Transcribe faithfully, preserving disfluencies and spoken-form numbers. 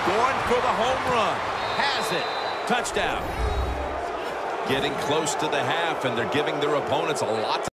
Going for the home run. Has it. Touchdown. Getting close to the half, and they're giving their opponents a lot to